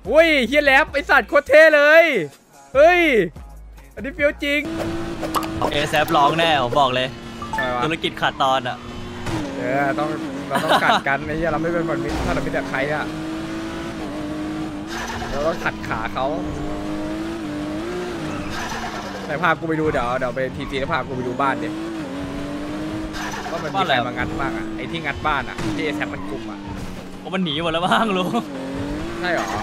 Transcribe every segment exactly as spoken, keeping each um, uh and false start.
อุ้ยเฮียแลบไอสัตว์โคตรเท่เลยเฮ้ยอันนี้เฟี้ยวจริงเอแซฟร้องแน่ผมบอกเลยธุรกิจขาดตอนอ่ะเออต้องเราต้องขัดกันไอ้เหี้ยเราไม่เป็นคนมิตรถ้าเราไม่แต่ใครอ่ะเราต้องขัดขาเขาแต่พากูไปดูเดี๋ยวเดี๋ยวไปทีซีแล้วพากูไปดูบ้านดิว่ามันมีใครมางัดบ้างอ่ะไอ้ที่งัดบ้านอ่ะที่แซมมันกลุ่มอ่ะเพราะมันหนีหมดแล้วบ้างลุงใช่หรอ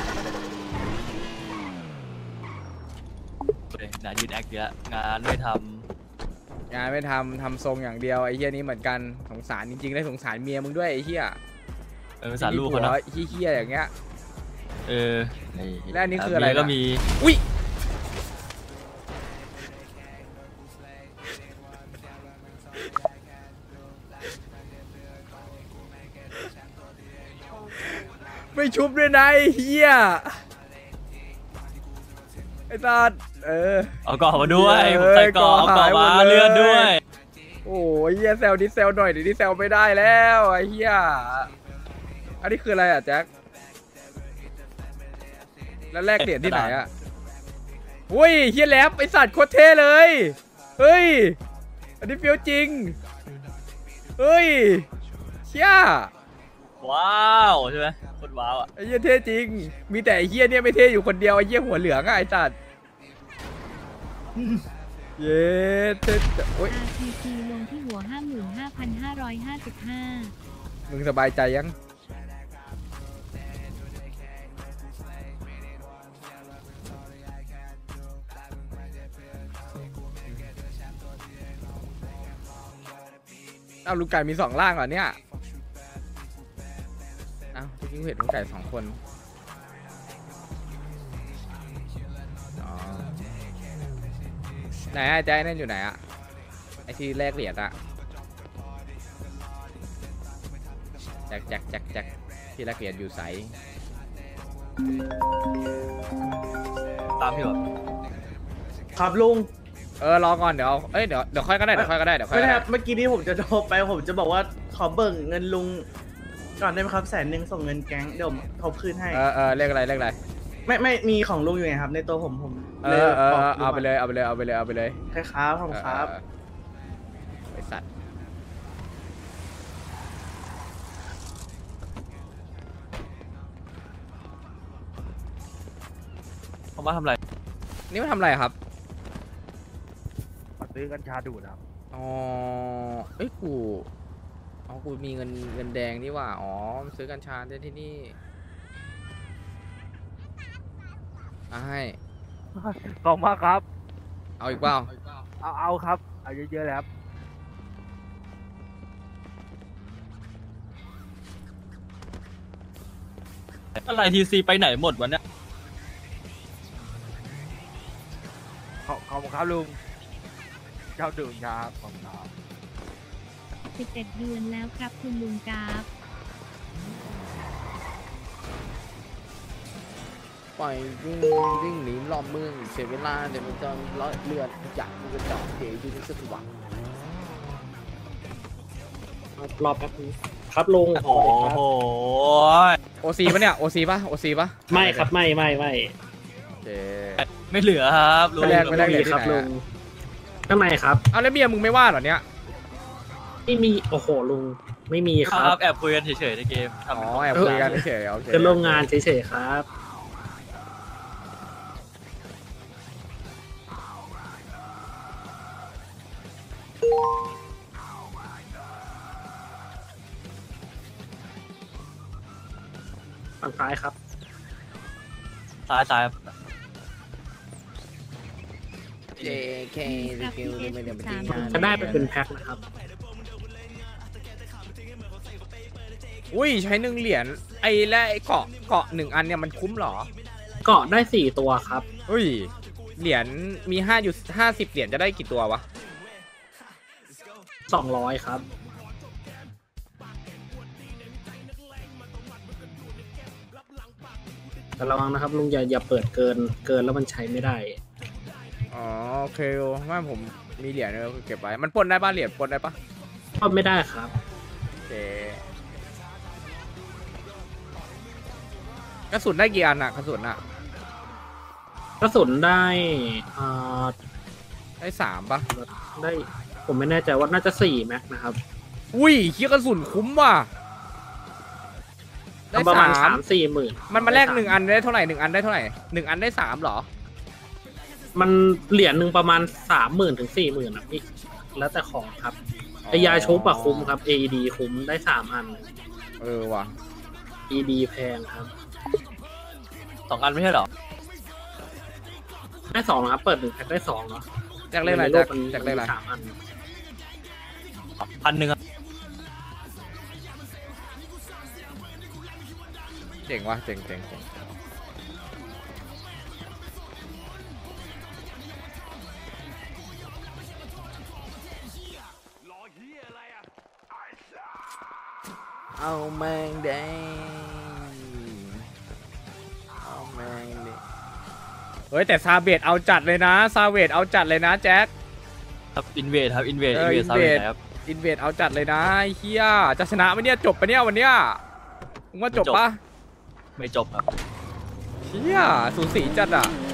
งานยืดแอคเยอะงานไม่ทำงานไม่ทำทำทรงอย่างเดียวไอ้เหี้ยนี้เหมือนกันสงสารจริงๆได้สงสารเมียมึงด้วยไอ้เหี้ยเออสงสารลูกเขาเนาะเหี้ยอย่างเงี้ยเออและอันนี้คืออะไรก็มีอุ้ยไม่ชุบด้วยนะไอ้เหี้ยไอ้ตาเออเอาก่อมาด้วยใส่ก่อเอาก่อมาเลือดด้วยโอ้ยเหี้ยแซวดิแซวหน่อยดิแซวไม่ได้แล้วไอ้เหี้ยอันนี้คืออะไรอ่ะแจ็คแล้วแลกเหรียญที่ไหนอ่ะอุ้ยเฮียแลบไอสัตว์โคตรเท่เลยเฮ้ยอันนี้เฟี้ยวจริงเฮ้ยเชี่ยว้าวใช่ไหมโคตรว้าวอ่ะไอ้เฮียเท่จริงมีแต่ไอ้เฮียเนี่ยไม่เท่อยู่คนเดียวไอ้เฮียหัวเหลืองอะไอ้สัตว์เย้เท่โอ้ยอาร์ ที ซี ลงที่หัว ห้าหมื่นห้าพันห้าร้อยห้าสิบห้ามึงสบายใจยังอ้าวลูกไก่มีสองร่างเหรอเนี่ยอ้าวที่เห็นลูกไก่สองคนอ๋อไหนอะใจนั่นอยู่ไหนอะไอที่แลกเหรียญอะแจ็คแจ็คแจ็คแจ็คที่แลกเหรียญอยู่ใสตามพี่แบบครับลุงเออรอก่อนเดี๋ยวเอ้ยเดี๋ยวเดี๋ยวค่อยก็ได้เดี๋ยวค่อยก็ได้เดี๋ยวค่อยไม่ครับเมื่อกี้นี้ผมจะโทรไปผมจะบอกว่าขอเบิกเงินลุงก่อนได้ไหมครับแสนหนึ่งส่งเงินแก๊งเดี๋ยวผมทบคืนให้เออเออเลขอะไรเลขอะไรไม่ไม่มีของลุงอยู่ไงครับในตัวผมผมเออเออเอาไปเลยเอาไปเลยเอาไปเลยเอาไปเลยใช่ครับผมครับไอสัตว์เขามาทำอะไรนี่มาทำอะไรครับมาซื้อกัญชาดูดครับอ๋อเอ้ยกูอ๋อกูมีเงินเงินแดงนี่ว่าอ๋อซื้อกัญชาได้ที่นี่อ่ะให้ขอบมากครับเอาอีกเปล่าเอาเอาครับเอาเยอะๆแล้วอะไรทีซีไปไหนหมดวันเนี้ยขอบขอบครับลุงเจ้าดื่มครับขอบคุณครับสิบเอ็ดเดือนแล้วครับคุณลุงกราฟปล่อยวิ่งวิ่งหนีรอบเมืองเสียเวลาเดี๋ยวมันจะร้อยเลือดอยากมันจะเจาะเดี๋ยวดูสักหวังรอแป๊บนึงครับลุงโอ้โหโอซีปะเนี่ยโอซีปะโอซีปะไม่ครับไม่ไม่ไม่เจไม่เหลือครับลุงไม่แรกไม่แรกเหลือที่ไหนลุงข้างในครับเอาแล้วเมียมึงไม่ว่าเหรอเนี่ยไม่มีโอ้โหลุงไม่มีครับแอบคุยกันเฉยๆในเกมอ๋อแอบคุยกันเฉยๆโอเคคือโรงงานเฉยๆครับฝั่งซ้ายครับซ้ายซ้ายเจเคจะได้ไปเป็นแพ็คนะครับอุ้ยใช้หนึ่งเหรียญไอ้และไอ้เกาะเกาะหนึ่งอันเนี่ยมันคุ้มหรอเกาะได้สี่ตัวครับอุ้ยเหรียญมีห้าอยู่ห้าสิบเหรียญจะได้กี่ตัววะสองร้อยครับแต่ระวังนะครับลุงอย่าอย่าเปิดเกินเกินแล้วมันใช้ไม่ได้อ๋อโอเคว่าผมมีเหรียญเก็บไว้มันปนได้ป่ะเหรียญปนได้ป่ะปนไม่ได้ครับโอเคกระสุนได้กี่อันอะกระสุนอะกระสุนได้อ่าได้สามปะได้ผมไม่แน่ใจว่าน่าจะสี่แม็กนะครับอุ้ยเฮียกระสุนคุ้มว่ะได้ประมาณสาสาม มสี่หมื่นมันมาแลกหนึ่งอันได้เท่าไหร่หนึ่งอันได้เท่าไหร่หนึ่งอันได้สามเหรอมันเหรียญหนึ่งประมาณสามหมื่นถึงสี่หมื่นนะพี่แล้วแต่ของครับไอยาชุบอะคุ้มครับ เอ อี ดี คุ้มได้สามอันเออว่ะเอ อี ดี แพงครับสองอันไม่ใช่เหรอได้สองนะครับเปิดหนึ่งแพ็คได้สองเนาะแจ็คเล่นอะไรในโลแจ็คกมันแจ็คเล่นอะไรมีสามอันพันหนึ่งอะเจ๋งว่ะเจ๋งเจ๋งเจ๋งเอาแมงแดงเอาแมงแดงเฮ้ยแต่ซาเบตเอาจัดเลยนะซาเวตเอาจัดเลยนะแจ็คครับอินเวดครับอินเวดเออินอเวดอินซาเวเวดดครับอินเวดเอาจัดเลยนะไอ้เฮียจะชนะไหมเนี่ยจบปะเนี่ยวันเนี้ยมึงว่าจบปะไม่จบครับเฮียสูสีจัดอ่ะ